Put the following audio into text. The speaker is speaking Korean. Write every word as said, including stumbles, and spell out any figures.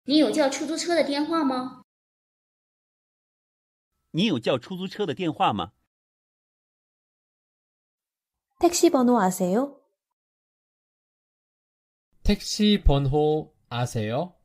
你有叫出租车的电话吗？ 你有叫出租车的电话吗？ 택시 번호 아세요? 택시 번호 아세요?